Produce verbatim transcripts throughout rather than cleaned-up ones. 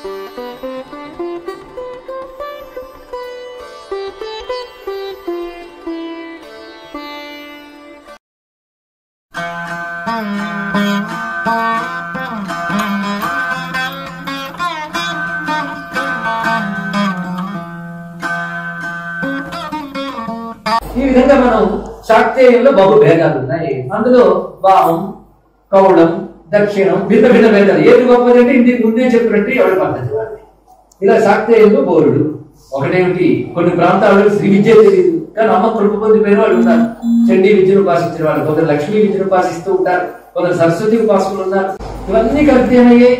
ఈ విధంగా మనం శాక్తేయంలో బహు భేదాలు ఉన్నాయి. అందులో వామం, కౌళం, దక్షిణం భిన్న భిన్న భేదాలు. ఏది గొప్పదంటే ఇంటికి ముందే చెప్పినట్టు ఎవరి పద్ధతి వాడిని. ఇలా శాక్తేయంలో బోరుడు. ఒకటేమిటి, కొన్ని ప్రాంతాల్లో శ్రీ విద్య తెలియదు కానీ అమ్మ కృప పొందిపోయిన వాళ్ళు ఉన్నారు. చండీ విద్యను ఉపాసించిన వాళ్ళు, కొందరు లక్ష్మీ విద్యను ఉపాసిస్తూ ఉంటారు, కొందరు సరస్వతి ఉపాసకులు ఉన్నారు. ఇవన్నీ కలిపి ఏమయ్యాయి,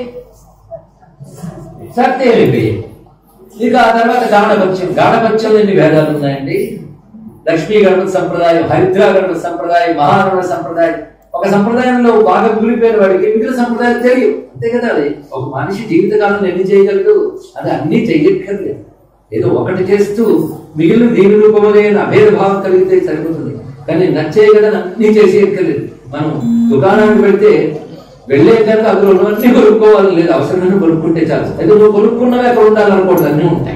శాక్తేయం అయిపోయాయి. ఇక ఆ తర్వాత గాణపత్యం. గాణపత్యంలో ఎన్ని భేదాలు ఉన్నాయండి. లక్ష్మీ గణపతి సంప్రదాయం, హరిద్రా గణపతి సంప్రదాయం, మహాగణపతి సంప్రదాయం. ఒక సంప్రదాయంలో బాగా కూలిపోయిన వాడికి మిగిలిన సంప్రదాయం తెలియదు. అంతే కదా. అది ఒక మనిషి జీవితకాలంలో ఎన్ని చేయగలడు, అది అన్ని చెయ్యక్కర్లేదు. ఏదో ఒకటి చేస్తూ మిగిలిన దీని రూపంలో అభేద భావం కలిగితే సరిపోతుంది. కానీ నచ్చే కదా అన్ని చేసేయక్కర్లేదు. మనం దుకాణానికి వెళ్తే వెళ్ళే కనుక అందులో ఉన్నవన్నీ కొనుక్కోవాలి, లేదు అవసరమైన కొనుక్కుంటే చాలు. అయితే నువ్వు కొనుక్కున్నవి అక్కడ ఉండాలనుకోవద్దు, అన్నీ ఉంటాయి.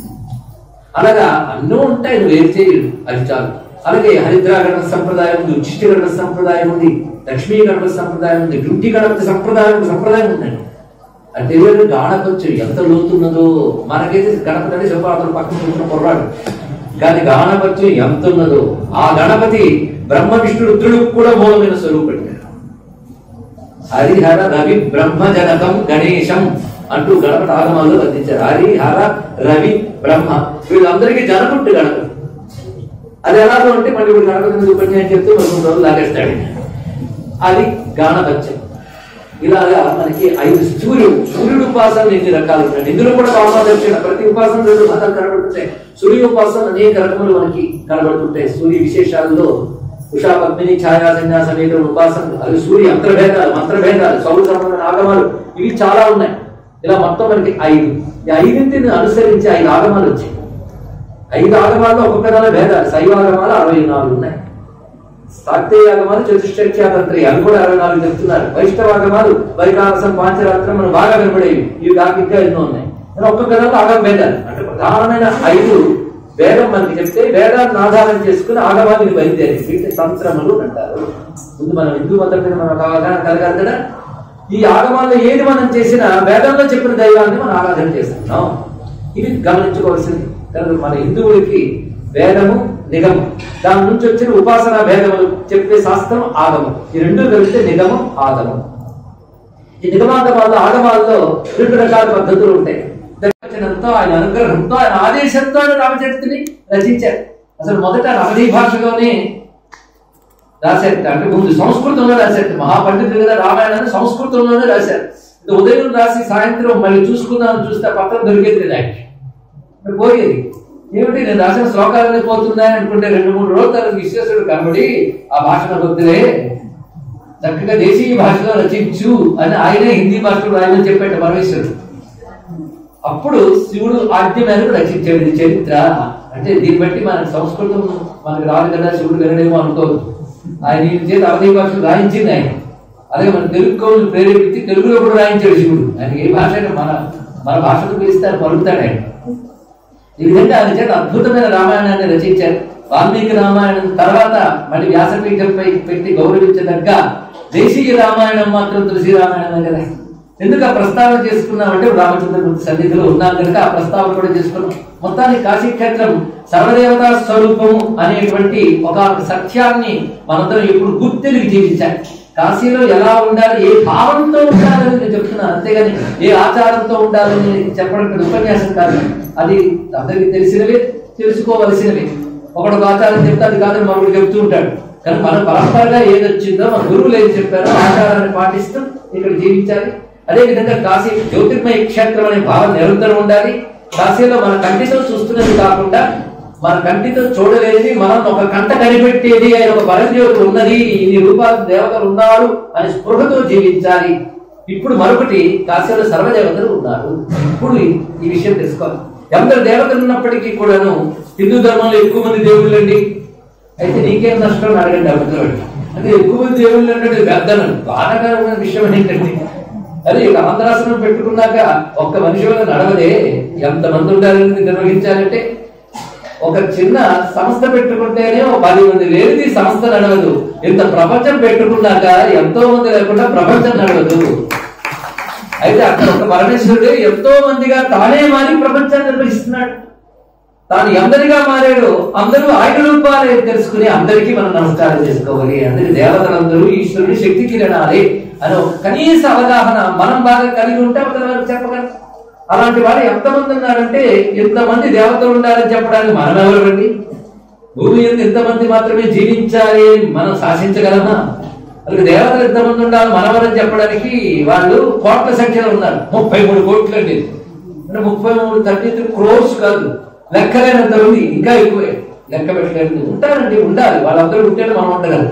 అలాగా అన్నీ ఉంటాయి, నువ్వు ఏం చేయడు, అది చాలు. అలాగే హరిద్రా గణపతి సంప్రదాయం ఉంది, ఉచ్చిష్ట గణపతి సంప్రదాయం ఉంది, లక్ష్మీ గణపతి సంప్రదాయం ఉంది, డుంటి గణపతి సంప్రదాయం సంప్రదాయం ఉందండి. అంటే గాణపత్యం ఎంత లోతున్నదో. మనకైతే గణపతి అంటే శివపాత్ర పక్కన కూర్చున్న పొర్రాడు, కానీ గాణపత్యం ఎంత ఉన్నదో. ఆ గణపతి బ్రహ్మ విష్ణు రుద్రుడు కూడా మూలమైన స్వరూపం. హరిహర రవి బ్రహ్మ జనకం గణేశం అంటూ గణపతి ఆగమాల్లో వర్తించారు. హరిహర రవి బ్రహ్మ వీళ్ళందరికీ జనకుంటు గణపతి. అది ఎలాగో అంటే మళ్ళీ ఇప్పుడు గణపతిని చూపండి అని చెప్తే రెండు మూడు రోజులు లాగేస్తాడు. అది గాణపత్యం. ఇలాగా మనకి ఐదు సూర్యుడు సూర్యుడు ఉపాసనలు ఎన్ని రకాలు ఉంటాయి. ఇందులో కూడా కామదర్శన ప్రతి ఉపాసన రెండు మతాలు కనబడుతుంటాయి. సూర్య ఉపాసన అనేక రకములు మనకి కనబడుతుంటాయి. సూర్య విశేషాల్లో ఉషా పద్మిని ఛాయా సన్యాస ఉపాసనలు, అది సూర్య అంతర్భేదాలు, మంత్రభేదాలు, సౌర సంబంధమైన ఆగమాలు, ఇవి చాలా ఉన్నాయి. ఇలా మొత్తం మనకి ఐదు. ఈ ఐదింటిని అనుసరించి ఐదు ఆగమాలు వచ్చాయి. ఐదు ఆగమాల్లో ఒక్కొక్క నెల భేదాలు. శైవ ఆగమాలు అరవై నాలుగు ఉన్నాయి. శాక్తేయ ఆగమాలు చతుష్టత్యాతంత్రి అవి కూడా అరవై నాలుగు చెప్తున్నారు. వైష్ణవాగమాలు వైకారసం పాంచరాత్రం మనం బాగా కనబడేవి. ఇవి కాక ఇంకా ఎన్నో ఉన్నాయి. ఒక్కొక్క నెలలో ఆగమ భేదాలు అంటే ప్రధానమైన ఐదు వేదం మనకి చెప్తే వేదాన్ని ఆధారం చేసుకుని ఆగమాన్ని బయలుదేరి వీటిని తంత్రములు అంటారు. ముందు మనం హిందూ మతం మీద మనకు అవగాహన కలగాలి కదా. ఈ ఆగమాల్లో ఏది మనం చేసినా వేదంలో చెప్పిన దైవాన్ని మనం ఆరాధన చేస్తున్నాం. ఇవి గమనించుకోవాల్సింది. కనుక మన హిందువులకి వేదము నిగమం, దాని నుంచి వచ్చిన ఉపాసనా భేదములు చెప్పే శాస్త్రం ఆగమం. ఈ రెండు కలిపితే నిగమం ఆగమం. ఈ నిగమాగమాల్లో ఆగమాల్లో రెండు రకాల పద్ధతులు ఉంటాయి. దర్శనంతో ఆయన అనుగ్రహంతో ఆయన ఆదేశంతో ఆయన రామచరిత్రని రచించారు. అసలు మొదట నవదీ భాషలోనే రాశారు. అంటే ముందు సంస్కృతంలో రాశారు. మహాపండితులు కదా రామాయణాన్ని సంస్కృతంలోనే రాశారు. ఉదయం రాసి సాయంత్రం మళ్ళీ చూసుకుందామని చూస్తే పత్రం దొరికేది ఆయనకి. పోయేది ఏమిటి, నేను రాసిన శ్లోకాలనే పోతున్నాయి అనుకుంటే రెండు మూడు రోజులు తన విశ్వేశ్వరుడు కనబడి ఆ భాషలో వద్దులే చక్కగా దేశీయ భాషలో రచించు అని ఆయనే హిందీ భాషలో రాయమని చెప్పాడు పరమేశ్వరుడు. అప్పుడు శివుడు ఆజ్ఞ మేరకు రచించాడు. ఇది చరిత్ర. అంటే దీన్ని బట్టి మనకు సంస్కృతం మనకు రాదు కదా, శివుడు వినడేమో అనుకోవద్దు. ఆయన ఈ చేతి అవధి భాషలు రాయించింది ఆయన. అలాగే మన తెలుగు కవులు ప్రేరేపించి తెలుగులో కూడా రాయించాడు శివుడు. ఆయన ఏ భాష మన మన భాషకు పిలిస్తే పలుకుతాడు ఆయన. ఈ విధంగా ఆయన చేత అద్భుతమైన రామాయణాన్ని రచించారు. వాల్మీకి రామాయణం తర్వాత మళ్ళీ వ్యాసపీఠంపై పెట్టి గౌరవించదగ్గ దేశీయ రామాయణం మాత్రం తులసి రామాయణమే కదా. ఎందుకు ఆ ప్రస్తావన చేసుకున్నామంటే రామచంద్రమూర్తి సన్నిధిలో ఉన్నాం కనుక ఆ ప్రస్తావన కూడా చేసుకున్నాం. మొత్తానికి కాశీక్షేత్రం సర్వదేవతా స్వరూపము అనేటువంటి ఒక సత్యాన్ని మనందరం ఎప్పుడు గుర్తెరిగి జీవించాలి. కాశీలో ఎలా ఉండాలి, ఏ భావంతో ఉండాలని నేను చెప్తున్నాను, అంతేగాని ఏ ఆచారంతో ఉండాలని చెప్పడం ఉపన్యాసం కాదు. అది అందరికీ తెలిసినవే, తెలుసుకోవలసినవే. ఒకడు ఆచారం చెప్తే అది కాదని మరొకటి చెప్తూ ఉంటాడు. కానీ మన పరంపరగా ఏది వచ్చిందో మన గురువులు ఏది చెప్పారో ఆచారాన్ని పాటిస్తూ ఇక్కడ జీవించాలి. అదేవిధంగా కాశీ జ్యోతిర్మయ క్షేత్రం అనే భావం నిరంతరం ఉండాలి. కాశీలో మన కంటితో చూస్తున్నది కాకుండా మన కంటితో చూడలేని మనం ఒక కంట కనిపెట్టేది ఆయన ఒక పరంజ్యోతి ఉన్నది, ఇన్ని రూపాయల దేవతలు ఉన్నారు అని స్పృహతో జీవించాలి. ఇప్పుడు మరొకటి, కాశీలో సర్వదేవతలు ఉన్నారు. ఇప్పుడు ఈ విషయం తెలుసుకోవాలి. ఎందరు దేవతలు ఉన్నప్పటికీ కూడాను హిందూ ధర్మంలో ఎక్కువ మంది దేవుళ్ళు అండి. అయితే నీకేం నష్టం అడగండి అడుగుతాడు. అంటే ఎక్కువ మంది దేవుళ్ళు అంటే పెద్దను బాధాకరమైన విషయం ఏంటంటే అది ఇక ఆంధ్రాసనం పెట్టుకున్నాక ఒక్క మనిషి వల్ల నడవదే, ఎంతమంది ఉండాలని నిర్వహించాలంటే. ఒక చిన్న సంస్థ పెట్టుకుంటేనే ఒక పది మంది లేనిది సంస్థ నడవదు. ఇంత ప్రపంచం పెట్టుకున్నాక ఎంతో మంది లేకుండా ప్రపంచం నడవదు. అయితే అక్కడ ఒక పరమేశ్వరుడు ఎంతో మందిగా తానే మారి ప్రపంచాన్ని నిర్వహిస్తున్నాడు. తాను అందరిగా మారాడు. అందరూ ఆయన రూపాలే తెలుసుకుని అందరికీ మనం నమస్కారం చేసుకోవాలి. అందరి దేవతలందరూ ఈశ్వరుని శక్తి కిరణాలే అని ఒక కనీస అవగాహన మనం బాగా కలిగి ఉంటే అవతల చెప్పగలం. అలాంటి వాడు ఎంతమంది ఉన్నారంటే ఇంతమంది దేవతలు ఉండాలని చెప్పడానికి మనం ఎవరండి? భూమి మీద ఇంతమంది మాత్రమే జీవించాలి మనం శాసించగలమా? అలాగే దేవతలు ఎంతమంది ఉండాలి మనవరని చెప్పడానికి వాళ్ళు కోట్ల సంఖ్యలో ఉన్నారు. ముప్పై మూడు కోట్లు అండి. అంటే ముప్పై మూడు థర్టీ త్రీ క్రోర్స్ కాదు, లెక్కలేనంత ఉంది, ఇంకా ఎక్కువే. లెక్క పెట్టలేదు. ఉంటారండి, ఉండాలి. వాళ్ళందరూ ఉంటేనే మనం ఉండగలం.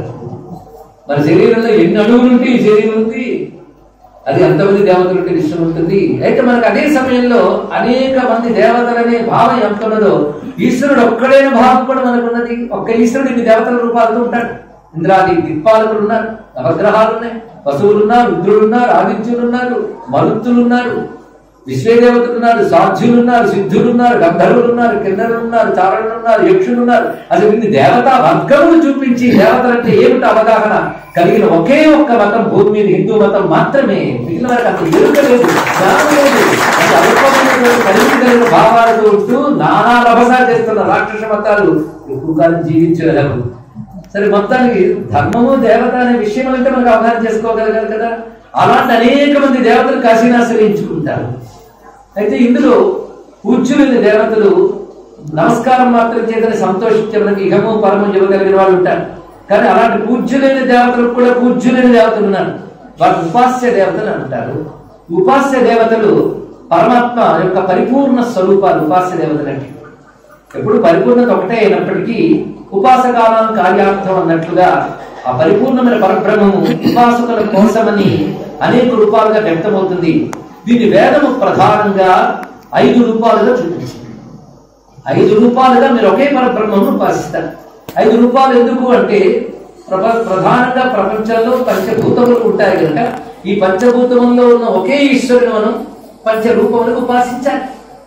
మన శరీరంలో ఎన్ని అణువులు ఉంటే ఈ శరీరం ఉంది. అది ఎంతమంది దేవతలు ఉంటే విషయం ఉంటుంది. అయితే మనకు అదే సమయంలో అనేక మంది దేవతలనే భావం ఎంత ఉన్నదో ఈశ్వరుడు ఒక్కడైన భావం కూడా మనకు ఉన్నది. ఒక్క ఈశ్వరుడు ఇన్ని దేవతల రూపాలతో ఉంటాడు. ఇంద్రాది దిక్పాలకులు ఉన్నారు, నవగ్రహాలు ఉన్నాయి, పశువులు ఉన్నారు, రుద్రులున్నారు, ఆదిత్యులు ఉన్నారు, మరుత్తులు ఉన్నారు, విశ్వేదేవతలు ఉన్నారు, సాధ్యులు ఉన్నారు, సిద్ధులు ఉన్నారు, గంధర్వులు ఉన్నారు, కిన్నరులు ఉన్నారు, చారణులు ఉన్నారు, యక్షులు ఉన్నారు. అసలు ఇన్ని దేవతా వర్గములు చూపించి దేవతలంటే ఏమిటి అవగాహన కలిగిన ఒకే ఒక్క మతం భూమి మీద హిందూ మతం మాత్రమే. మిగిలిన వారికి అంత ఎరుక లేదు, జ్ఞానం లేదు. అంటే అల్పమైనటువంటి కలిగి కలిగిన భావాలతో ఉంటూ నానా రభసాలు చేస్తున్న రాక్షస మతాలు ఎక్కువ కాలం జీవించగలరు. సరే, మొత్తానికి ధర్మము దేవత అనే విషయం అంటే మనకు అవగాహన చేసుకోగలగాలి కదా. అలాంటి అనేక మంది దేవతలు కాశీనాశ్రయించుకుంటారు. అయితే ఇందులో పూజ్యులైన దేవతలు నమస్కారం మాత్రం చేతని సంతోషించే మనకి ఇహము పరము ఇవ్వగలిగిన వాళ్ళు ఉంటారు. కానీ అలాంటి పూజ్యులైన దేవతలకు కూడా పూజ్యులైన దేవతలు ఉన్నారు. వారు ఉపాస్య దేవతలు అంటారు. ఉపాస్య దేవతలు పరమాత్మ యొక్క పరిపూర్ణ స్వరూపాలు. ఉపాస్య దేవతలు అంటే ఎప్పుడు పరిపూర్ణత ఒకటే అయినప్పటికీ ఉపాసకాలం కార్యార్థం అన్నట్లుగా ఆ పరిపూర్ణమైన పరబ్రహ్మము ఉపాసకుల కోసమని అనేక రూపాలుగా వ్యక్తమవుతుంది. దీని వేదము ప్రధానంగా ఐదు రూపాలుగా చూపించింది. ఐదు రూపాలుగా మీరు ఒకే పరబ్రహ్మను ఉపాసిస్తారు. ఐదు రూపాలు ఎందుకు అంటే ప్రధానంగా ప్రపంచంలో పంచభూతములు ఉంటాయి కనుక ఈ పంచభూతముల్లో ఉన్న ఒకే ఈశ్వరుని మనం పంచరూపములకు ఉపాసించాలి.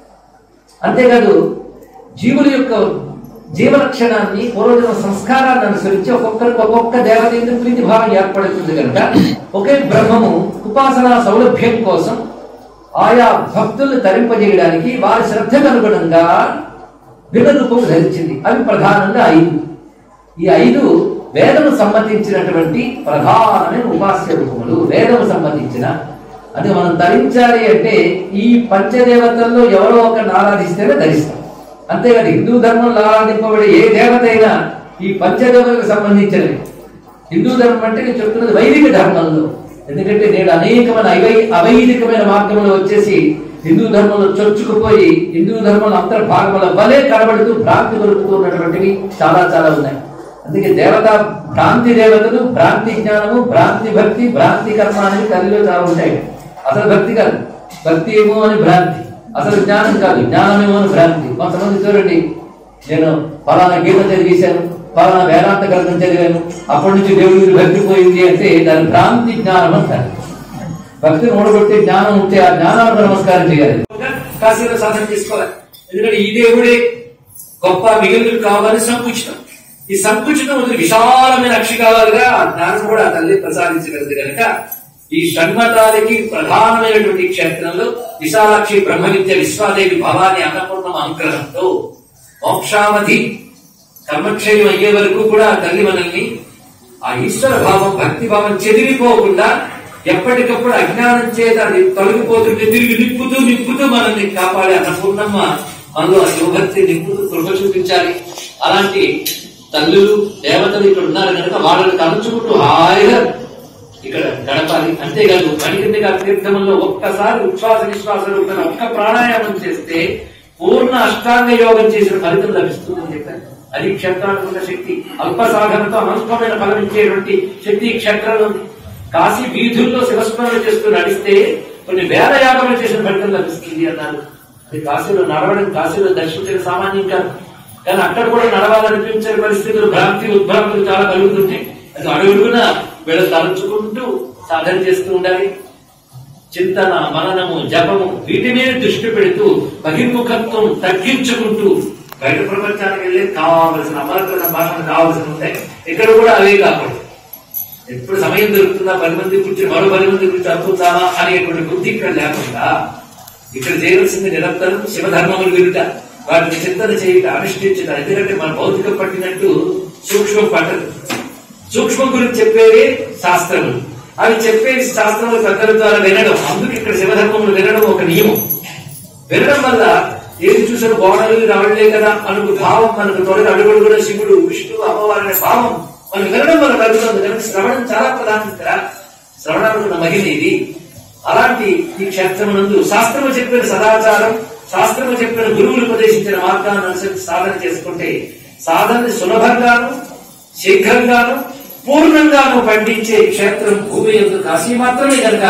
అంతేకాదు జీవుల యొక్క జీవలక్షణాన్ని పూర్వజన్మ సంస్కారాన్ని అనుసరించి ఒక్కొక్కరికి ఒక్కొక్క దేవత ఎందుకు ప్రీతి భావం ఏర్పడుతుంది కనుక ఒకే బ్రహ్మము ఉపాసనా సౌలభ్యం కోసం ఆయా భక్తులను తరింపజేయడానికి వారి శ్రద్ధకు అనుగుణంగా భిన్న రూపం ధరించింది. అవి ప్రధానంగా ఐదు. ఈ ఐదు వేదము సంబంధించినటువంటి ప్రధానమైన ఉపాస్య రూపములు. వేదము సంబంధించిన అంటే మనం ధరించాలి అంటే ఈ పంచదేవతల్లో ఎవరో ఒకరిని ఆరాధిస్తేనే ధరిస్తాం. అంతేగాని హిందూ ధర్మంలో ఆరాధింపబడే ఏ దేవత అయినా ఈ పంచదేవతలకు సంబంధించినవి. హిందూ ధర్మం అంటే నేను చెప్తున్నది వైదిక ధర్మంలో. ఎందుకంటే నేను అనేకమైన అవై అవైదికమైన మార్గంలో వచ్చేసి హిందూ ధర్మంలో చొచ్చుకుపోయి హిందూ ధర్మంలో అంతర్భాగముల వలె కనబడుతూ భ్రాంతి దొరుకుతూ ఉన్నటువంటివి చాలా చాలా ఉన్నాయి. అందుకే దేవత భ్రాంతి దేవతలు, భ్రాంతి జ్ఞానము, భ్రాంతి భక్తి, భ్రాంతి కర్మ అనేవి కలిలో చాలా ఉంటాయి. అసలు భక్తి కాదు, భక్తి ఏమో అని భ్రాంతి. అసలు జ్ఞానం కాదు, జ్ఞానమేమో అని భ్రాంతి. కొంతమంది చూడండి, నేను ఫలానా గీత చదివేశాను, ఫలానా వేదాంత గ్రంథం చదివాను, అప్పటి నుంచి దేవుడికి భక్తి పోయింది అంటే దాని భ్రాంతి జ్ఞానం అంటారు. భక్తిని ఓడగొట్టే జ్ఞానం ఉంటే ఆ జ్ఞానానికి నమస్కారం చేయాలి, కాశీలో సాధన చేసుకోవాలి. ఎందుకంటే ఈ దేవుడే గొప్ప మిగిలిన కావాలని సంకుచితం. ఈ సంకుచితం వదిలి విశాలమైన అక్షికాలుగా ఆ జ్ఞానం కూడా తల్లి ప్రసాదించగలదు కనుక ఈ షణ్మతాలకి ప్రధానమైనటువంటి క్షేత్రంలో విశాలాక్షి బ్రహ్మ విద్య విశ్వాదేవి భవాని అన్నపూర్ణం అనుగ్రహంతో మోక్షావధి కర్మక్షయం అయ్యే వరకు కూడా తల్లి మనల్ని ఆ ఈశ్వర భావం, భక్తి భావం చెదిరిపోకుండా ఎప్పటికప్పుడు అజ్ఞానం చేత అది తొలగిపోతుంటే తిరిగి నింపుతూ నింపుతూ మనల్ని కాపాడే అన్నపూర్ణమ్మ మనలో శివభక్తి నింపుతూ కృప చూపించాలి. అలాంటి తల్లులు దేవతలు ఇక్కడ ఉన్నారు కనుక వాళ్ళని తలుచుకుంటూ హాయిగా ఇక్కడ గడపాలి. అంతేకాదు మణికంఠిక తీర్థంలో ఒక్కసారి ఉచ్ఛ్వాస నిశ్వాస రూపంలో ఒక్క ప్రాణాయామం చేస్తే పూర్ణ అష్టాంగ యోగం చేసిన ఫలితం లభిస్తుందని చెప్పారు. అది క్షేత్రానికి ఉన్న శక్తి. అల్ప సాధనతో అనంతమైన ఫలం ఇచ్చేటువంటి శక్తి క్షేత్రంలో ఉంది. కాశీ వీధుల్లో శివస్మరణ చేస్తూ నడిస్తే కొన్ని వేల యాగములు చేసిన ఫలితం లభిస్తుంది అన్నారు. అది కాశీలో నడవడం, కాశీలో దర్శించడం సామాన్యం కాదు. కానీ అక్కడ కూడా నడవాలనిపించే పరిస్థితులు, భ్రాంతి ఉద్భ్రాంతులు చాలా కలుగుతుంటాయి. అది అడుగుడుగున వీళ్ళ తలుచుకుంటూ సాధన చేస్తూ ఉండాలి. చింతన, మననము, జపము వీటి మీద దృష్టి పెడుతూ బహిర్ముఖత్వం తగ్గించుకుంటూ బయట ప్రపంచానికి వెళ్ళి కావాల్సిన అమరత్వ సంభాషణ కావాల్సిన ఉంటాయి. ఇక్కడ కూడా అవే కాకుండా ఎప్పుడు సమయం దొరుకుతుందా పది మంది కూర్చొని మరో పది మంది కూర్చొని అనుకుందామా అనేటువంటి బుద్ధి ఇక్కడ లేకుండా ఇక్కడ చేయవలసింది నిరంతరం శివధర్మములు విరుట, వాటిని చింతన చేయుట, అనుష్ఠించుట. ఎందుకంటే మన భౌతికం పట్టినట్టు సూక్ష్మం పట్టదు. సూక్ష్మం గురించి చెప్పేవి శాస్త్రములు, అవి చెప్పే శాస్త్రములు పెద్దల ద్వారా వినడం. అందుకు ఇక్కడ శివధర్మములు వినడం ఒక నియమం. వినడం వల్ల ఏది చూసిన గోడలు రావడలే కదా అనుకు భావం మనకు తొలగి అడుగుడు కూడా శివుడు విష్ణువు అమ్మవారు అనే భావం మనకు వినడం వల్ల కలుగుతుంది. కనుక శ్రవణం చాలా ప్రధానం. ఇక్కడ శ్రవణానికి మహిమ ఇది. అలాంటి ఈ క్షేత్రమునందు శాస్త్రము చెప్పిన సదాచారం, శాస్త్రము చెప్పిన గురువులు ఉపదేశించిన మార్గాన్ని అనుసరించి సాధన చేసుకుంటే సాధనని సులభంగాను శీఘ్రంగాను పూర్ణంగాను పండించే క్షేత్రం భూమి యొక్క కాశీ మాత్రమే కనుక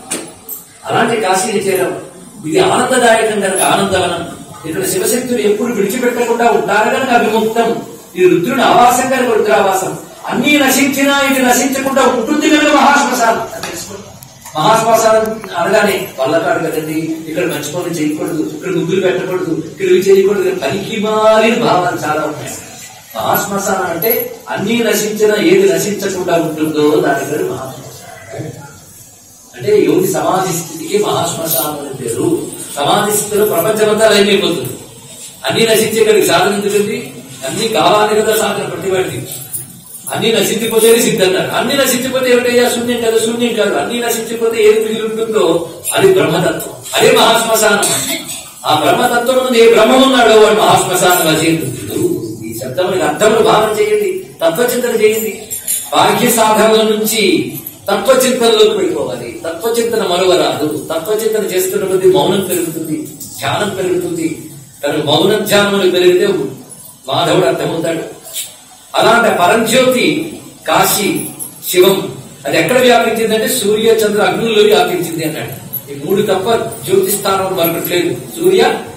అలాంటి కాశీని చేరడం ఇది ఆనందదాయకం కనుక ఆనందవనం. ఇక్కడ శివశక్తులు ఎప్పుడు విడిచిపెట్టకుండా ఉంటారు కనుక అభిముక్తం. ఇది రుద్రుని ఆవాసం కనుక రుద్రావాసం. అన్ని నశించినా ఇది నశించకుండా ఉంటుంది కనుక మహాశ్మశానం. మహాశ్మశానం అనగానే వల్లకాడు కదండి, ఇక్కడ మంచి పనులు చేయకూడదు, ఇక్కడ ముగ్గులు పెట్టకూడదు, ఇక్కడ ఇవి చేయకూడదు, పనికి మారిన భావాలు చాలా ఉన్నాయి. మహాశ్మశానం అంటే అన్ని నశించినా ఏది నశించకుండా ఉంటుందో దాని పేరు మహాశ్మశానం. అంటే యోగి సమాధి స్థితికి మహాశ్మశానం అని పేరు. సమాధి స్థితిలో ప్రపంచమంతా లైమైపోతుంది. అన్ని నశించే కలిగి సాధన ఉంటుంది. అన్ని కావాలి కదా సాధన ప్రతివాడికి. అన్ని నశించిపోతే సిద్ధన్నారు. అన్ని నశించిపోతే ఏమిటయ్యా శూన్యం కదా, శూన్యం కాదు. అన్ని నశించిపోతే ఏది మిగిలి ఉంటుందో అది బ్రహ్మతత్వం, అదే మహాశ్మశానం. ఆ బ్రహ్మతత్వం ఏ బ్రహ్మం ఉన్నాడో వాడు మహాశ్మశానం అజేంద్రుడు. ఈ శబ్దములకు అర్థములు భావన చేయండి, తత్వచింతన చేయండి. బాహ్య సాధనల నుంచి తత్వచింతనలోకి వెళ్ళిపోవాలి. తత్వచింతన మరవరాదు. తత్వచింతన చేస్తున్న కొద్దీ మౌనం పెరుగుతుంది, ధ్యానం పెరుగుతుంది. కానీ మౌన ధ్యానములు పెరిగితే మాధవుడు అర్థమవుతాడు. అలాంటి పరంజ్యోతి కాశీ శివం అది ఎక్కడ వ్యాపించిందంటే సూర్య చంద్ర అగ్నుల్లో వ్యాపించింది అన్నాడు. ఈ మూడు తప్ప జ్యోతి స్థానం మరొకట్లేదు. సూర్య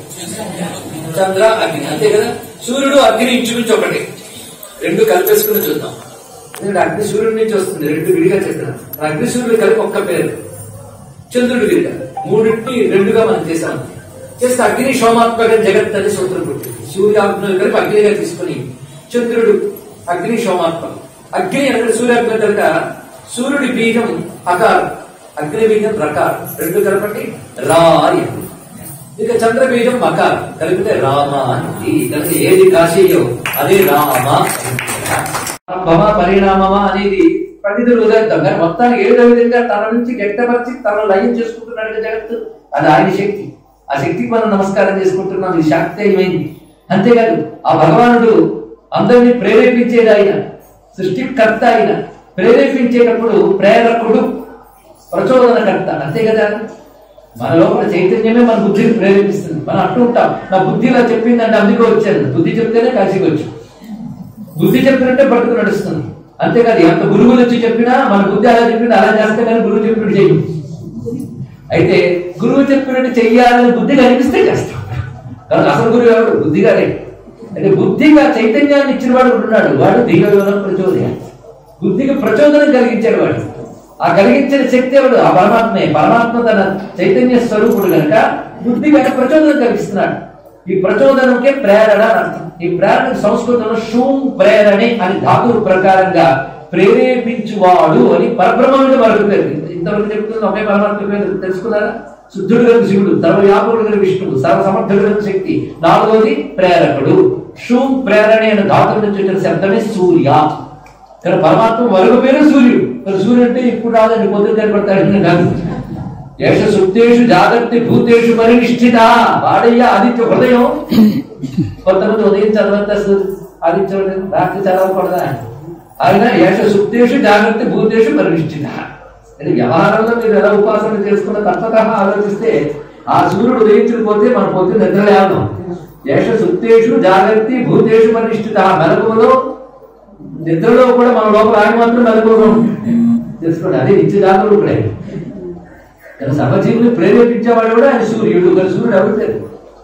చంద్ర అగ్ని అంతే కదా. సూర్యుడు అగ్ని ఇంచుమించు ఒకటి, రెండు కలిపేసుకుని చూద్దాం. ఎందుకంటే అగ్ని సూర్యుడి నుంచి వస్తుంది, రెండు విడిగా చెప్తున్నాం. అగ్ని సూర్యుడు కలిపి ఒక్క పేరు, చంద్రుడు విడిగా, మూడింటిని రెండుగా మనం చేశాము. చేస్తే అగ్ని సోమాత్మక జగత్ అని సూత్రం పుట్టింది. సూర్యాగ్నులు కలిపి అగ్నిగా తీసుకుని చంద్రుడు అగ్ని సోమాత్మకం. అగ్ని అంటే సూర్యాగ్ని కనుక సూర్యుడి బీజం అకారం, అగ్ని బీజం రకారం, రెండు కలపటి రా అని. ఇక చంద్ర బీజం మకారం కలిపితే రామ అని. కనుక ఏది కాశీయో అదే రామ. భమ పరిణామమా అనేది పండితులు ఉదయిద్దాం. కానీ మొత్తానికి ఏదో విధంగా తన నుంచి గట్టపరిచి తన లయం చేసుకుంటున్నాడు జగత్తు. అది ఆయన శక్తి. ఆ శక్తికి మనం నమస్కారం చేసుకుంటున్నాం. ఇది శాక్తేయమైంది. అంతేకాదు ఆ భగవానుడు అందరినీ ప్రేరేపించేది ఆయన, సృష్టికర్త ఆయన. ప్రేరేపించేటప్పుడు ప్రేరకుడు, ప్రచోదనకర్త. అంతే కదా. మన లోపల చైతన్యమే మన బుద్ధిని ప్రేరేపిస్తుంది. మనం అంటూ ఉంటాం నా బుద్ధి ఇలా చెప్పిందంటే అందుకే వచ్చాను. బుద్ధి చెప్తేనే కాశీకి వచ్చు. బుద్ధి చెప్పినట్టే పట్టుకు నడుస్తుంది. అంతేకాదు ఎంత గురువులు వచ్చి చెప్పినా మన బుద్ధి అలా చెప్పింది అలా చేస్తే కానీ గురువు చెప్పినట్టు చెయ్యి. అయితే గురువు చెప్పినట్టు చెయ్యాలని బుద్ధిగా అనిపిస్తే చేస్తాం. కాబట్టి అసలు గురువు ఎవడు? బుద్ధిగానే. అంటే బుద్ధిగా చైతన్యాన్ని ఇచ్చిన వాడు ఉన్నాడు, వాడు దివ్యయోగం ప్రచోదయం. బుద్ధికి ప్రచోదనం కలిగించాడు వాడు. ఆ కలిగించిన శక్తి ఎవడు? ఆ పరమాత్మే. పరమాత్మ తన చైతన్య స్వరూపుడు కనుక బుద్ధిగా ప్రచోదనం కలిగిస్తున్నాడు. ఈ ప్రచోదనంకే ప్రేరణ అని అర్థం. ఈ ప్రేరణ సంస్కృతంలో షూం ప్రేరణి అని ధాతువు ప్రకారంగా ప్రేరేపించువాడు అని పరబ్రహ్మనుడు మరొక పేరు. ఇంతవరకు చెప్తుంది ఒకే పరమాత్మ పేరు తెలుసుకున్నారా? శుద్ధుడు గల శివుడు, సర్వవ్యాపకుడు గల విష్ణువు, సర్వసమర్థుడు గల శక్తి. నాలుగోది ప్రేరకుడు. షూం ప్రేరణి అనే ధాతువు నుంచి వచ్చిన శబ్దమే సూర్య. ఇక్కడ పరమాత్మ మరొక పేరు సూర్యుడు. సూర్యుడు అంటే ఇప్పుడు రాదండి, పొద్దున కనపడతాడు కాదు. ఏష సుప్తేషు జాగ్రత్త భూతేషు పరినిష్ఠిత. వాడయ్యా ఆదిత్య హృదయం. కొంతమంది ఉదయం చదవంతా ఆదిత్య రాత్రి చదవకూడదా? ఆయన ఏష సుప్తేషు జాగ్రత్త భూతేషు పరినిష్ఠిత. అంటే వ్యవహారంలో మీరు ఎలా ఉపాసన చేసుకున్న తత్వత ఆలోచిస్తే ఆ సూర్యుడు ఉదయించకపోతే మన పొద్దున నిద్ర లేవడం. ఏష సుప్తేషు జాగ్రత్త భూతేషు పరినిష్ఠిత. మెలకువలో నిద్రలో కూడా మన లోపల ఆయన మాత్రం మెలకువగా తెలుసుకోండి. అదే నిత్య జాగరూకుడే. కానీ సర్వజీవుని ప్రేరేపించేవాడు కూడా ఆయన సూర్యుడు. కానీ సూర్యుడు ఎవరు తెలియదు,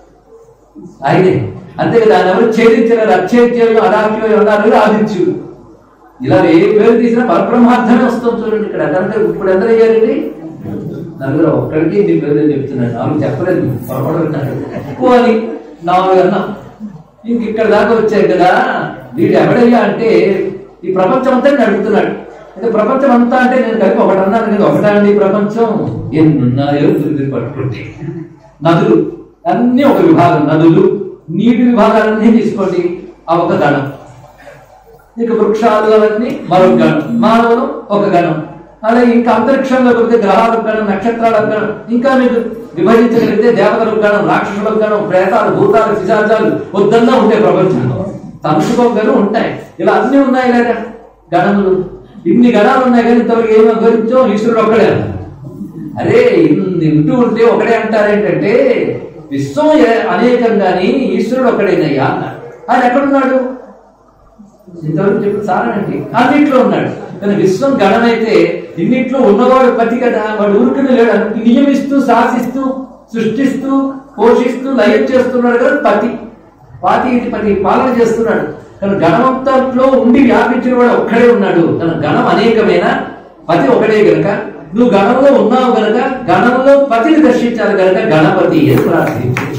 ఆయనే. అంతే కదా. ఆయన ఎవరు ఛేదించారు? అచ్చేద్యంలో అనాఖ్యం ఉన్నారు ఆదిత్యుడు. ఇలా ఏ పేరు తీసినా పరబ్రహ్మార్థమే వస్తుంది చూడండి ఇక్కడ. అంటే ఇప్పుడు ఎంత అయ్యారండి? నలుగురు ఒక్కడికి నీ పేరు చెప్తున్నాడు, నాలుగు చెప్పలేదు పొరపడుతున్నాడు ఎక్కువ అని నాలుగు అన్నా. ఇంక ఇక్కడ దాకా వచ్చాయి కదా, వీడు ఎవడయ్యా అంటే ఈ ప్రపంచం అంతా నడుపుతున్నాడు. అంటే ప్రపంచం అంతా అంటే నేను కలిపి ఒకటి అన్నాను కదా, ఒకటా అండి ప్రపంచం, ఎన్నున్నాయో తిరిగి పట్టుకుంటే నదులు అన్ని ఒక విభాగం, నదులు నీటి విభాగాలన్నీ తీసుకోండి ఆ ఒక గణం. ఇక వృక్షాలు అవన్నీ మరొక గణం, మానవులు ఒక గణం. అలాగే ఇంకా అంతరిక్షంలో పోతే గ్రహాలకు గణం, నక్షత్రాలకు గణం, ఇంకా మీకు విభజించగలిగితే దేవతలకు గణం, రాక్షసులకు గణం, ప్రేతాలు, భూతాలు, పిశాచాలు వద్దన్నా ఉంటాయి ప్రపంచంలో, తనుసుకోక గణం ఉంటాయి. ఇలా అన్ని ఉన్నాయి లేదా గణములు. ఇన్ని గణాలు ఉన్నాయి కానీ ఇంతవరకు ఏమో గురించో ఈశ్వరుడు ఒక్కడే అన్నారు. అరే ఇన్ని ఉంటూ ఉంటే ఒకడే అంటారేంటంటే విశ్వం అనేకం కానీ ఈశ్వరుడు ఒక్కడేనయ్యా అన్నాడు. ఆయన ఎక్కడున్నాడు? ఇంతవరకు చెప్పి సారనండి అన్నింట్లో ఉన్నాడు. కానీ విశ్వం గణమైతే ఇన్నింట్లో ఉన్నవాడు పతి కదా, వాడు ఊరుకుని లేడు, నియమిస్తూ శాసిస్తూ సృష్టిస్తూ పోషిస్తూ లయం చేస్తున్నాడు కదా పతి. పాతి ఇది పతి పాలన చేస్తున్నాడు. కానీ గణమంతట్లో ఉండి వ్యాపించిన వాడు ఒక్కడే ఉన్నాడు. కానీ గణం అనేకమైన పతి ఒకడే గనక నువ్వు గణంలో ఉన్నావు గనక గణంలో పతిని దర్శించాలి గనక గణపతి అని ప్రార్థించాడు.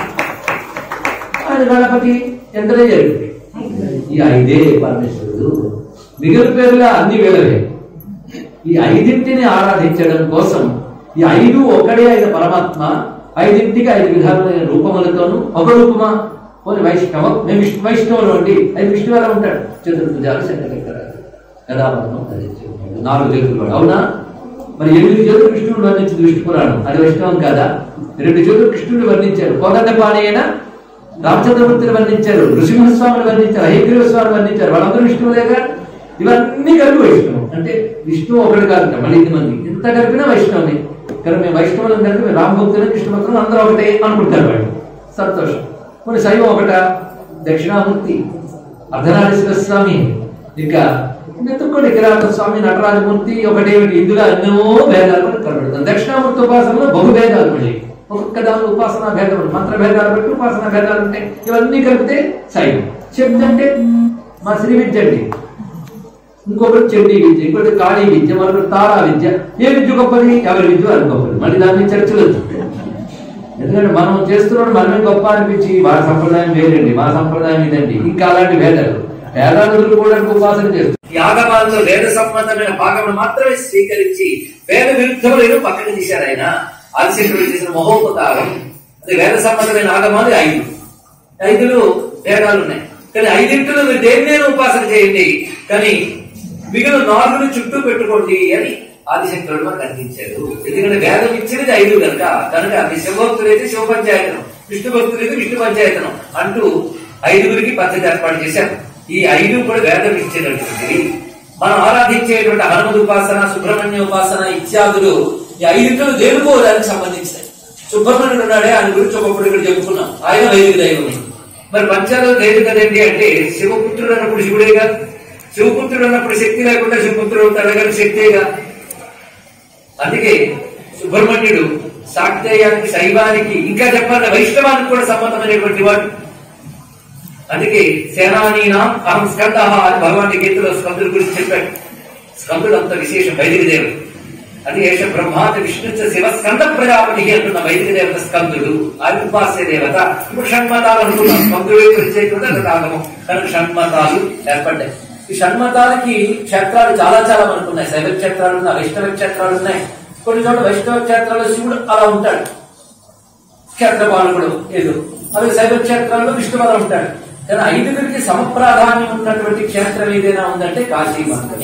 ఆయన గణపతి ఎంతనే జరిగింది. ఈ ఐదే పరమేశ్వరుడు, మిగిలిన పేరుగా అన్ని వేలవే. ఈ ఐదింటిని ఆరాధించడం కోసం ఈ ఐదు ఒకడే అయిన పరమాత్మ ఐదింటికి ఐదు విధాలైన రూపములతోనూ ఒక రూపమా పోనీ వైష్ణవం, మేము విష్ణు వైష్ణవులు అండి, అది విష్ణు ఎలా ఉంటాడు? చతుర్భుజాలు శంకరకరాలు కదాపద్మం ధరించాడు, నాలుగు చేతులు. అవునా? మరి ఎనిమిది చేతులు కృష్ణుడు వర్ణించింది విష్ణు పురాణం, అది వైష్ణవం కాదా? రెండు చేతులు కృష్ణుడు వర్ణించారు, కోదండపాణి అయినా రామచంద్రమూర్తిని వర్ణించారు, నృసింహస్వామిని వర్ణించారు, హయగ్రీవ స్వామిని వర్ణించారు, వాళ్ళందరూ విష్ణువులేగా. ఇవన్నీ కలిపి వైష్ణవం అంటే విష్ణువు ఒకటి కాదు, మళ్ళీ ఇది మంది ఎంత కలిపినా వైష్ణవమే. కానీ మేము వైష్ణవులను కలిపి మేము రామభక్తులు కృష్ణ భక్తులు అందరూ ఒకటే అనుకుంటారు వాళ్ళు. సంతోషం. కొన్ని శైవం ఒకట, దక్షిణామూర్తి, అర్ధనారీశ్వర స్వామి, ఇంకా ఎత్తుక్కోండి కిరాత స్వామి, నటరాజమూర్తి ఒకటేమిటి. ఇందులో ఎన్నో భేదాలు కూడా కనబడుతుంది. దక్షిణామూర్తి ఉపాసనలో బహుభేదాలు, మళ్ళీ ఒక్కొక్క దాని ఉపాసనా భేదాలు, మంత్ర భేదాలు బట్టి ఉపాసనా భేదాలు ఉంటాయి. ఇవన్నీ కలిపితే శైవం. శబ్దం అంటే మా శ్రీ విద్య అండి, ఇంకొకటి చండీ విద్య, ఇంకొకటి కాళీ విద్య, మరొకటి తారా విద్య. ఏ విద్య గొప్పది? ఎవరి విద్య అది గొప్పది. మళ్ళీ దాన్ని చర్చలు. ఎందుకంటే మనం చేస్తున్నాడు మనమే గొప్ప అనిపించి వాళ్ళ సంప్రదాయం వేరండి, మా సంప్రదాయం ఇదండి, ఇంకా అలాంటి భేదాలు వేదాలు కూడా ఉపాసన చేస్తారు. ఈ ఆగమాలలో వేద సంబంధమైన భాగమును మాత్రమే స్వీకరించి వేద విరుద్ధములను పక్కన తీశారు. ఆయన ఆదిశంకరుడు చేసిన మహోపకారం అది వేద సంబంధమైన ఆగమాలు ఐదు. ఐదులో భేదాలు ఉన్నాయి. కానీ ఐదింటిలో మీరు దేన్నైనా ఉపాసన చేయండి, కానీ మిగిలిన నాలుగుని చుట్టూ పెట్టుకోండి అని ఆదిశంకరుడు మనకు అందించారు. ఎందుకంటే వేదం ఇచ్చినది ఐదు కనుక కనుక మీ శివభక్తులైతే శివ పంచాయతనం, విష్ణు భక్తులైతే విష్ణు పంచాయతనం అంటూ ఐదుగురికి పద్ధతి ఏర్పాటు చేశారు. ఈ ఐదు కూడా వేదం ఇచ్చినటువంటివి. మనం ఆరాధించేటువంటి హనుమద్ ఉపాసన, సుబ్రహ్మణ్య ఉపాసన ఇత్యాదులు ఈ ఐదులో దేనికో దానికి సంబంధించినవి. సుబ్రహ్మణ్యుడు ఉన్నాడే, ఆయన గురించి ఒకప్పుడు ఇక్కడ చెప్పుకున్నాం, ఆయన వైదిక దైవమే. మరి పంచాలు లేదు కదండి అంటే శివపుత్రుడు అన్నప్పుడు శివుడేగా, శివపుత్రుడు అన్నప్పుడు శక్తి లేకుండా శివపుత్రుడు అవుతాడు కానీ శక్తేగా. అందుకే సుబ్రహ్మణ్యుడు శాక్తేయానికి, శైవానికి, ఇంకా చెప్పాలి వైష్ణవానికి కూడా సంబంధమైనటువంటి వాడు. అందుకే సేనానీనా అహం స్కంద అని భగవాన్ గీతలో స్కందుల గురించి చెప్పాడు. స్కందుడు అంత విశేషం, వైదిక దేవుడు. అది ఏష బ్రహ్మాది విష్ణు శివ స్కంద ప్రజాపతి అంటున్న వైదిక దేవత స్కందుడు, అది ఉపాస్య దేవత. ఇప్పుడు షణ్మతాలు అనుకున్నాం, స్కందుడే పరిచయకుండా రాగమం కనుక షణ్మతాలు ఏర్పడ్డాయి. ఈ షణ్మతాలకి క్షేత్రాలు చాలా చాలా అనుకున్నాయి. శైవ క్షేత్రాలు ఉన్నాయి, వైష్ణవ క్షేత్రాలు ఉన్నాయి. కొన్ని చోట్ల వైష్ణవ క్షేత్రాల్లో శివుడు అలా ఉంటాడు, క్షేత్రపాలకుడు ఏదో. అలాగే శైవ క్షేత్రాల్లో విష్ణువరం ఉంటాడు. కానీ ఐదుగురికి సమప్రాధాన్యం ఉన్నటువంటి క్షేత్రం ఏదైనా ఉందంటే కాశీ మాత్రమే.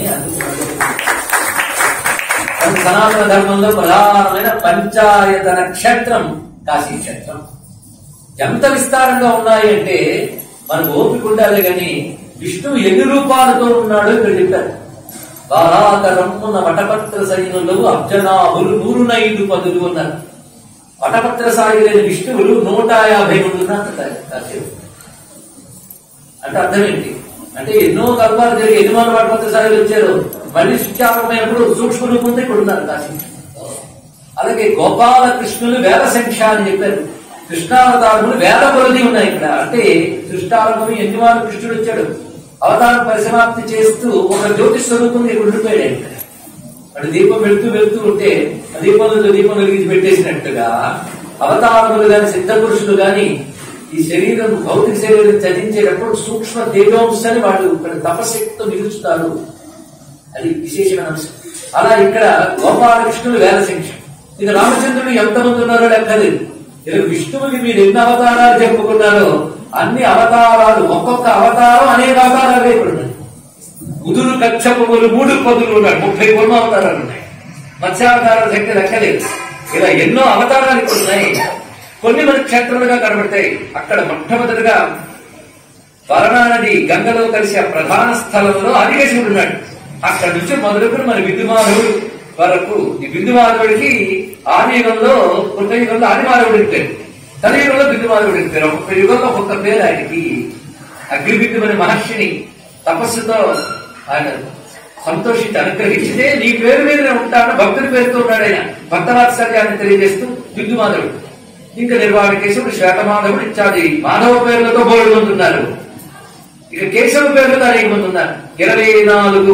సనాతన ధర్మంలో ప్రధానమైన పంచాయతన క్షేత్రం కాశీ క్షేత్రం. ఎంత విస్తారంగా ఉన్నాయి అంటే మనకు ఓపిక ఉండాలి. కానీ విష్ణువు ఎన్ని రూపాలతో ఉన్నాడో ఇక్కడ చెప్పారు. బాలాకరమ్మున వటపత్ర సైనులు అబ్జనాభులు నూరు నైదు పదులు ఉన్నారు. వటపత్ర సాయి లేని విష్ణువులు నూట యాభై మంది ఉన్నారు కాశీ. అంటే అర్థం ఏంటి అంటే ఎన్నో కల్పాలు జరిగి ఎన్ని మంది వటపత్ర సాయిలు వచ్చారు. మళ్ళీ శిక్షాపమైనప్పుడు సూక్ష్మ రూపంతో ఇక్కడ ఉన్నారు కాశీ. అలాగే గోపాల కృష్ణులు వేద సంఖ్య అని చెప్పారు. కృష్ణావతారములు వేల కొలది ఉన్నాయి ఇక్కడ. అంటే సృష్టారంభం ఎన్ని వారు కృష్ణుడు వచ్చాడు, అవతారం పరిసమాప్తి చేస్తూ ఒక జ్యోతి స్వరూపం ఇక్కడ ఉండిపోయాడు. అంటే దీపం వెళ్తూ వెళ్తూ ఉంటే ఆ దీపంలో దీపం వెలిగించి పెట్టేసినట్టుగా అవతారములు గాని సిద్ధ పురుషులు గాని ఈ శరీరం భౌతిక శరీరం త్యజించేటప్పుడు సూక్ష్మ తేజోంశాన్ని వాళ్ళు ఇక్కడ తపశక్తితో మిగుల్చుతారు. అది విశేషమైన అంశం. అలా ఇక్కడ గోపాలకృష్ణులు వేల సంఖ్య. ఇక రామచంద్రుడు ఎంతమంది ఉన్నారో లెక్కలేదు. ఇక విష్ణువుకి మీరు ఎన్ని అవతారాలు చెప్పుకున్నారో అన్ని అవతారాలు ఒక్కొక్క అవతారం అనేక అవతారాలు ఉన్నాయి. ముదురు కచ్చపులు మూడు పదులు ఉన్నాయి, ముప్పై పూర్ణ అవతారాలు ఉన్నాయి. మత్స్యావతారాల శక్తి లెక్కలేదు. ఇలా ఎన్నో అవతారాలు ఇక్కడ ఉన్నాయి. కొన్ని మన క్షేత్రాలుగా కనబడతాయి. అక్కడ మొట్టమొదటిగా వరణా నది గంగలో కలిసి ఆ ప్రధాన స్థలంలో ఆదికేశవుడు ఉన్నాడు. అక్కడి నుంచి మొదలుకొని మన బిందుమాధవుడు వరకు ఈ బిందుమాధవుడికి ఆదియుగంలో కృతయుగంలో ఆదిమాధవుడికి పేరు, కలియుగంలో బిందుమాధవుడికి పేరు. ఒక్కొక్క యుగంలో ఒక్కొక్క పేరు ఆయనకి. అగ్నిబిందుమని మహర్షిని తపస్సుతో ఆయన సంతోషించి అనుగ్రహించితే నీ పేరు మీద ఉంటాను భక్తుడి పేరుతో ఉన్నాడు ఆయన. భక్తవాత్సల్యాన్ని తెలియజేస్తూ బిందుమాధవుడు, ఇంకా నిర్వాణ కేశవుడు, శ్వేతమాధవుడు ఇత్యాది మాధవ పేర్లతో బోర్డు మంది ఉన్నారు. ఇక కేశవ పేర్లతో అనేక మంది ఉన్నారు. ఇరవై నాలుగు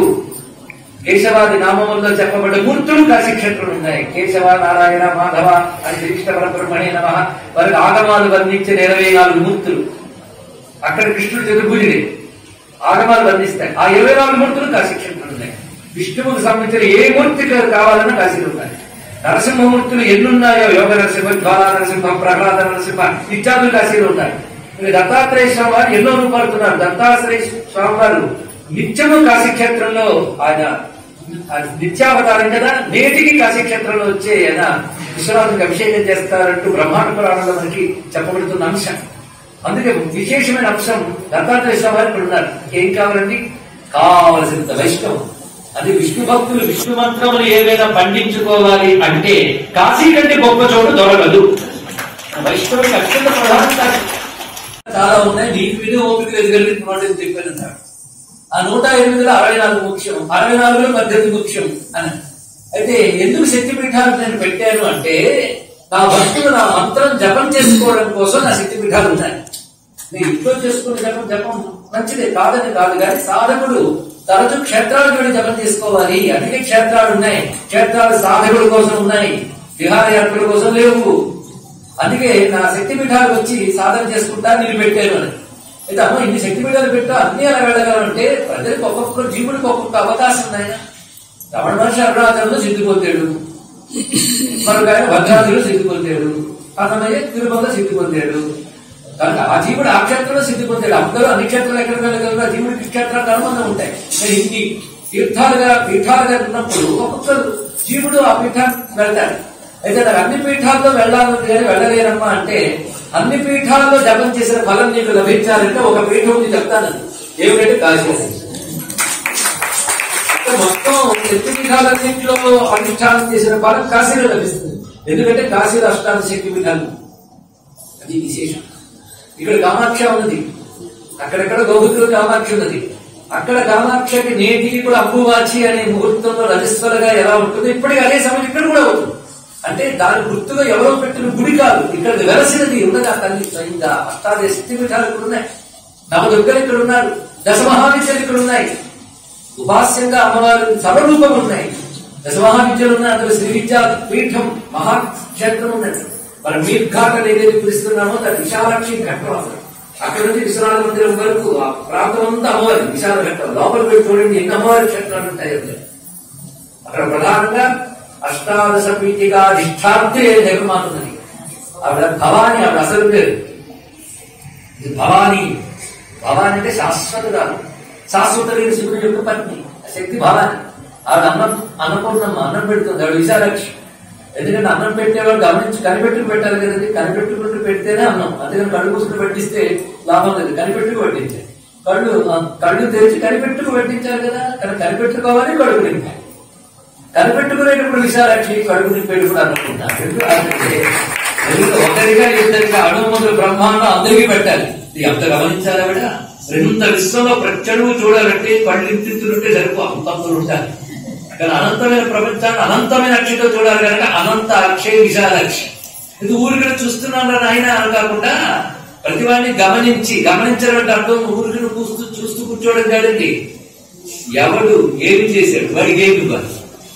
కేశవాది నామములతో చెప్పబడ్డ మూర్తులు కాశీక్షేత్రులు ఉన్నాయి. కేశవ, నారాయణ, మాధవ అని శ్రీకృష్ణ పరబ్రహ్మణే నమః వారికి ఆగమాలు వర్ణించిన ఇరవై నాలుగు మూర్తులు. అక్కడ కృష్ణుడు చతుర్భుజుడే ఆగమాలు వర్ణిస్తాయి. ఆ ఇరవై నాలుగు మూర్తులు కాశీక్షేత్రులు ఉన్నాయి. విష్ణువుకు సంబంధించిన ఏ మూర్తి కావాలన్నా కాశీలు ఉన్నాయి. నరసింహమూర్తులు ఎన్నున్నాయో యోగ నరసింహ, జ్వాలా నరసింహ, ప్రహ్లాద నరసింహ ఇత్యాదులు కాశీలు ఉన్నాయి. దత్తాత్రేయ స్వామి వారు ఎన్నో రూపాడుతున్నారు. దత్తాత్రేయ స్వామి వారు నిత్యము కాశీక్షేత్రంలో ఆయన నిత్యావతారం కదా, నేటికి కాశీక్షేత్రంలో వచ్చే ఆయన విశ్వనాథునికి అభిషేకం చేస్తారంటూ బ్రహ్మాండ పురాణంలో మనకి చెప్పబడుతున్న అంశం. అందుకే విశేషమైన అంశం దత్తాత్రేయ స్వామి వారు ఇక్కడ ఉన్నారు. ఏం కావాలండి? కావలసినంత వైష్ణవం. అది విష్ణు భక్తులు విష్ణు మంత్రములు ఏదైనా పండించుకోవాలి అంటే కాశీ కంటే గొప్ప చోటు దొరకదు. వైష్ణవుడికి అత్యంత ప్రధాన చాలా ఉన్నాయి. నీకు విని ఓపిక ఎదుగలిగిన చెప్పాను. ఆ నూట ఎనిమిదిలో అరవై నాలుగు ముఖ్యం, అరవై నాలుగులో పద్దెనిమిది ముఖ్యం అని. అయితే ఎందుకు శక్తిపీఠాలు నేను పెట్టాను అంటే నా భక్తులు నా మంత్రం జపం చేసుకోవడం కోసం నా శక్తిపీఠాలు ఉన్నాయి. నేను ఇంట్లో చేసుకునే జపం జపం మంచిదే కాదని కాదు, కానీ సాధకుడు తరచు క్షేత్రాలకు వెళ్ళి జపం చేసుకోవాలి. అందుకే క్షేత్రాలు ఉన్నాయి. క్షేత్రాలు సాధకుల కోసం ఉన్నాయి, విహారయాత్రుల కోసం లేవు. అందుకే నా శక్తిపీఠాలకు వచ్చి సాధన చేసుకుంటా నేను పెట్టాను అని. అయితే అమ్మ ఇన్ని శక్తిపీఠాలు పెట్టా అన్ని అలా వెళ్ళగలంటే ప్రజలకు ఒక్కొక్క జీవుడికి ఒక్కొక్క అవకాశం ఉన్నాయి. రమణ మహర్షి అరుణాచలంలో సిద్ధిపోతాడు, మరొక ఆయన భద్రాద్రిలో సిద్ధిపోతాడు, అన్నమయ్య తిరుమలలో సిద్ధిపోతాడు. కనుక ఆ జీవుడు ఆ క్షేత్రంలో సిద్ధి పొందాడు. అందరూ అన్ని క్షేత్రాలు ఎక్కడికి వెళ్ళగలరు, ఆ జీవుడికి క్షేత్రాలు అనుబంధం ఉంటాయి. ఇన్ని తీర్థాలుగా పీఠాలుగా ఉన్నప్పుడు ఒక్కొక్కరు జీవుడు ఆ పీఠానికి వెళ్తాడు. అయితే నాకు అన్ని పీఠాల్లో వెళ్ళాలని కానీ వెళ్ళలేనమ్మా అంటే అన్ని పీఠాల్లో జపం చేసిన ఫలం నీకు లభించాలంటే ఒక పీఠం ఉంది చెప్తాను. ఏమిటంటే కాశీ. మొత్తం శక్తి పీఠాలన్నింటిలో అనుష్ఠానం చేసిన ఫలం కాశీలో లభిస్తుంది. ఎందుకంటే కాశీలో అష్టాదశ శక్తి పీఠాలు, అది విశేషం. ఇక్కడ కామాక్ష ఉన్నది, అక్కడెక్కడ గౌహుతులు కామాక్షి ఉన్నది. అక్కడ కామాక్షకి నేటికి కూడా అంబువాచి అనే ముహూర్తంలో రజస్వరగా ఎలా ఉంటుందో ఇప్పటికీ అదే సమయం ఇక్కడ కూడా అవుతుంది. అంటే దాని గుర్తుగా ఎవరో పెట్టిన గుడి కాదు, ఇక్కడ వెలసినది ఉన్నది ఆ తల్లి స్వయంగా. అష్టాదశ శక్తి పీఠాలు ఇక్కడ ఉన్నాయి, నవదుర్గలు ఇక్కడ ఉన్నారు, దశమహావిద్యలు ఇక్కడ ఉన్నాయి, ఉపాస్యంగా అమ్మవారు సర్వరూపం ఉన్నాయి, దశమహావిద్యలు ఉన్నాయి. అందులో శ్రీ విద్యా పీఠం మహాక్షేత్రం ఉన్నది. మనం మీర్ఘాటలు ఏదైతే పిలుస్తున్నామో అది విశాలాక్షి ఘట్టం. అసలు అక్కడ నుంచి విశ్వనాథ మందిరం వరకు ఆ ప్రాంతం అంతా అమ్మవారి విశాల ఘట్టం. లోపల పెట్టి చూడండి ఎన్ని అమ్మవారి క్షేత్రాలు ఉంటాయి. అక్కడ ప్రధానంగా అష్టాదశ పీఠిగా అధిష్టాంతే జగమాతున్నది. ఆవిడ భవాని, ఆవిడ అసలు పేరు భవాని. భవాని అంటే శాశ్వతరాలు, శాశ్వత లేని శివుడి యొక్క పత్ని శక్తి భవాని. ఆవిడ అన్నం అన్నపూర్ణమ్మ అన్నం పెడుతుంది, ఆవిడ విశాలాక్షి. ఎందుకంటే అన్నం పెట్టేవాడు గమనించి కనిపెట్టుకు పెట్టాలి కదండి, కనిపెట్టుకుంటూ పెడితేనే అన్నం. అందుకని కళ్ళు కూసుకుని పెట్టిస్తే లాభం లేదు, కనిపెట్టుకు పట్టించాలి. కళ్ళు కళ్ళు తెరిచి కనిపెట్టుకు పట్టించాలి కదా, కానీ కనిపెట్టుకోవాలి కడుపు నింపాలి. కనిపెట్టుకునేటప్పుడు విశాలాక్షి, కడుపు నింపేటప్పుడు అనుకుంటాను. ఎందుకంటే ఒకరిగా ఇద్దరిగా అణువులు బ్రహ్మాండం అందరికీ పెట్టాలి. ఇది అంత గమనించాలి. ఆవిడ రెండు విశ్వంలో ప్రత్యడుగు చూడాలంటే కళ్ళు ఇంతింతులుంటే సరిపో అంతంతులు ఉంటాయి. కానీ అనంతమైన ప్రపంచాన్ని అనంతమైన అక్షితో చూడాలి కనుక అనంత అక్షయ విశాలాక్షి. ఇది ఊరికడ చూస్తున్నాను ఆయన అని కాకుండా ప్రతి వాడిని గమనించి, గమనించాలంటే అర్థం ఊరికను చూస్తూ చూస్తూ కూర్చోవడం కాదండి. ఎవడు ఏమి చేశాడు వాడికి ఏమి ఇవ్వాలి.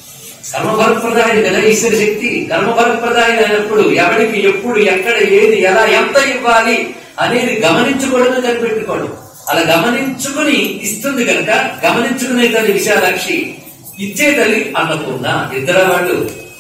కర్మఫలప్రదాయని కదా ఈశ్వర శక్తి. కర్మఫలప్రదాయని అయినప్పుడు ఎవరికి ఎప్పుడు ఎక్కడ ఏది ఎలా ఎంత ఇవ్వాలి అనేది గమనించుకోవడమే కనిపెట్టుకోవడం. అలా గమనించుకుని ఇస్తుంది కనుక గమనించుకునే తల్లి విశాలాక్షి, ఇచ్చే తల్లి అన్నపూర్ణ. ఇద్దరు వాళ్ళు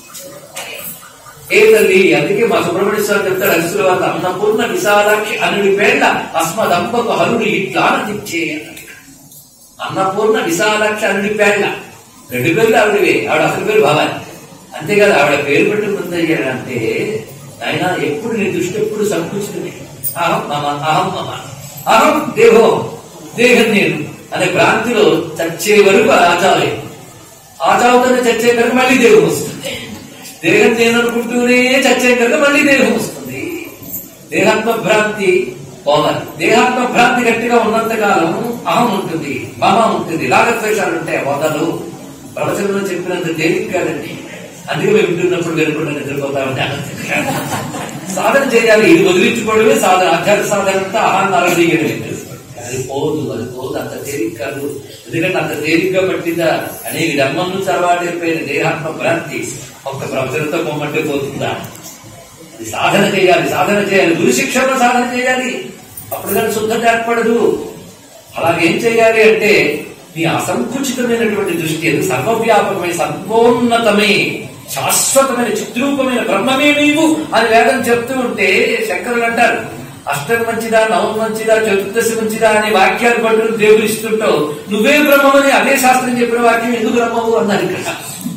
ఏ తల్లి? అందుకే మా సుబ్రహ్మణ్య స్వామి చెప్తాడు అసలు వాళ్ళ అన్నపూర్ణ విశాలాక్షి అనుడి పేర్ల అస్మదంపకు హరుడు ఇట్లా ఆనందించే. అన్నపూర్ణ విశాలాక్షి అనుడి పేర్ల రెండు పేర్లు ఆవిడవే. ఆవిడ అసలు పేరు భవాని. అంతేకాదు ఆవిడ పేరు పెట్టుకుందయ్యాడంటే ఆయన ఎప్పుడు నీ దృష్టి ఎప్పుడు సంకుచితమే. అహం మమ అహం మమ అహం దేహో దేహం నేను అనే భ్రాంతిలో చచ్చే వరకు ఆచాలే. ఆచావుతోనే చచ్చే కనుక మళ్ళీ దేహం వస్తుంది. దేహం నేను అనుకుంటూనే చచ్చే కనుక మళ్ళీ దేహం వస్తుంది. దేహాత్మ భ్రాంతి పోవాలి. దేహాత్మ భ్రాంతి గట్టిగా ఉన్నంత కాలం అహం ఉంటుంది, మమ ఉంటుంది, రాగద్వేషాలు ఉంటాయి. వదలు ప్రవచనంలో చెప్పినంత తేలిక కాదండి. అందుకే మేము వింటున్నప్పుడు వెనుకుండా నిద్రపోతామంటే సాధన చేయాలి. ఇది వదిలించుకోవడమే సాధన. ఆధ్యాత్మ సాధన అంతా అహాన్ని అరవీయడమే. అది పోదు, అది పోదు, అంత తేలిక కాదు. ఎందుకంటే అంత తేలిగ్గా పట్టిందా అనేక జన్మం నుంచి అలవాటు అయిపోయిన దేహాత్మ భ్రాంతి ఒక్క ప్రవచనంతో పొమ్మంటే పోతుందా? అది సాధన చేయాలి, సాధన చేయాలి, గురు శిక్షణలో సాధన చేయాలి. అప్పుడు కానీ శుద్ధత ఏర్పడదు. అలాగేం చేయాలి అంటే నీ అసంకుచితమైనటువంటి దృష్టి, అది సర్వవ్యాపకమైన సర్వోన్నతమే శాశ్వతమైన చిద్రూపమైన బ్రహ్మమే నీవు అని వేదం చెప్తూ ఉంటే శంకరులు అంటారు అష్టమి మంచిదా, నవం మంచిదా, చతుర్దశి మంచిదా అనే వాక్యాలు పట్టుకుని దేవుడు ఇస్తుంటావు. నువ్వే బ్రహ్మమని అదే శాస్త్రం చెప్పిన వాక్యం ఎందుకు బ్రహ్మము అన్నారు ఇక్కడ.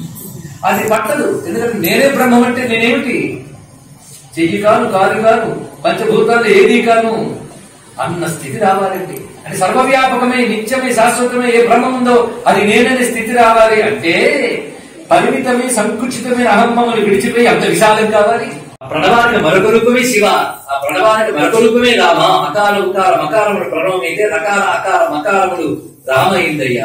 అది పట్టదు. ఎందుకంటే నేనే బ్రహ్మం అంటే నేనేమిటి? చెయ్యి కాను, కారు కాను, పంచభూతాలు ఏదీ కాను అన్న స్థితి రావాలండి. అంటే సర్వవ్యాపకమే నిత్యమే శాశ్వతమే ఏ బ్రహ్మం ఉందో అది నేననే స్థితి రావాలి అంటే పరిమితమే సంకుచితమైన అహమ్మములు విడిచిపోయి అంత విశాలం కావాలి. ఆ ప్రణవానికి మరొక రూపమే శివ, ఆ ప్రణవానికి మరొక రూపమే రామ. అకాల ఉకార మకారముడు ప్రణవం అయితే రకాల అకార మకారముడు రామయిందయ్యా.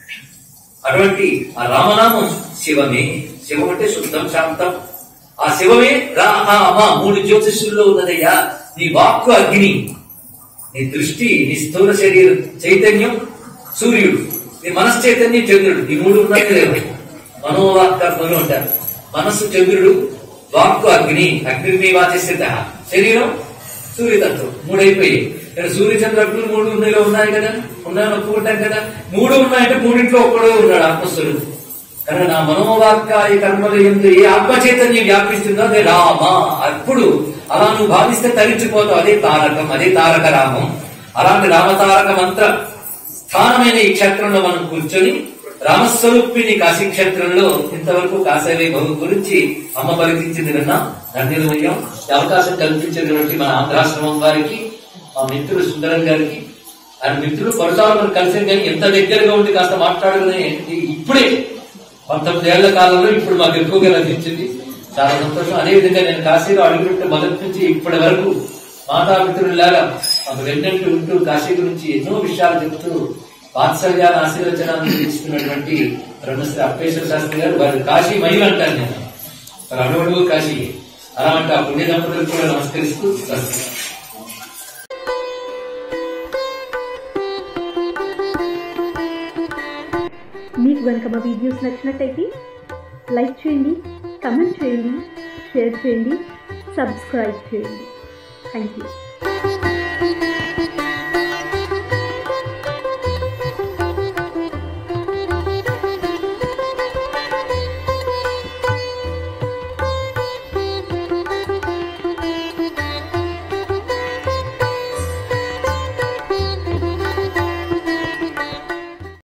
అటువంటి ఆ రామనామం శివమే. శివం అంటే శుద్ధం శాంతం. ఆ శివమే రామ. మూడు జ్యోతిష్యుల్లో ఉన్నదయ్యా. నీ వాక్కు అగ్ని, నీ దృష్టి, నీ స్థూల శరీరం చైతన్యం సూర్యుడు, నీ మనస్ చైతన్యం చంద్రుడు. ఈ మూడు ఉన్నాయి లేవు. మనోవాక్కర్మలు అంటారు. మనస్సు చంద్రుడు, వాక్కు అగ్ని, అగ్ని వాచేసిత, శరీరం సూర్యతత్వం. మూడైపోయాయి. ఇక్కడ సూర్యచంద్ర అగ్నులు మూడు ఉన్నాయిలో ఉన్నాయి కదా, ఉన్నాయని ఒప్పుకుంటాం కదా. మూడు ఉన్నాయంటే మూడింట్లో ఒక్కడే ఉన్నాడు ఆత్మస్వరుడు. కనుక నా మనోవాక్కాయ కర్మలు ఎందు ఏ ఆత్మ చైతన్యం వ్యాపిస్తుందో అదే రామ. అప్పుడు అలా నువ్వు భావిస్తే తరించిపోతావు. అదే తారకం, అదే తారక రామం. అలాంటి రామతారక మంత్ర స్థానమైన ఈ క్షేత్రంలో మనం కూర్చొని రామస్వరూపిణి కాశీ క్షేత్రంలో ఇంతవరకు కాశీవైభవం గురించి అమ్మ పలికించింది విన్నా. ధన్యులమయ్యాం. అవకాశం కల్పించినటువంటి మన ఆంధ్రాశ్రమం వారికి, మా మిత్రుడు సుందరం గారికి, ఆయన మిత్రుడు పరుసాలను కలిసి కానీ ఎంత దగ్గరగా ఉండి కాస్త మాట్లాడుకునే ఇప్పుడే పంతొమ్మిది ఏళ్ల కాలంలో ఇప్పుడు మాకు ఎక్కువగా లభించింది. చాలా సంతోషం. అదేవిధంగా నేను కాశీలో అడుగుపెట్టే మొదటి నుంచి ఇప్పటి వరకు మాతాపితృలాగా మాకు వెంటంటూ ఉంటూ కాశీ గురించి ఎన్నో విషయాలు చెప్తూ వాత్సల్యాన్ని ఆశీర్వచనాన్ని తీసుకున్నటువంటి బ్రహ్మశ్రీ అప్పేశ్వర శాస్త్రి గారు, వారి కాశీ మహిళ అంటాను నేను. వారు అడుగు కాశీ. అలాంటి ఆ పుణ్య దంపతులకు కూడా నమస్కరిస్తూ మీకు కనుక మా వీడియోస్ నచ్చినట్టయితే లైక్ చేయండి, కమెంట్ చేయండి, షేర్ చేయండి, సబ్స్క్రైబ్ చేయండి. Thank you.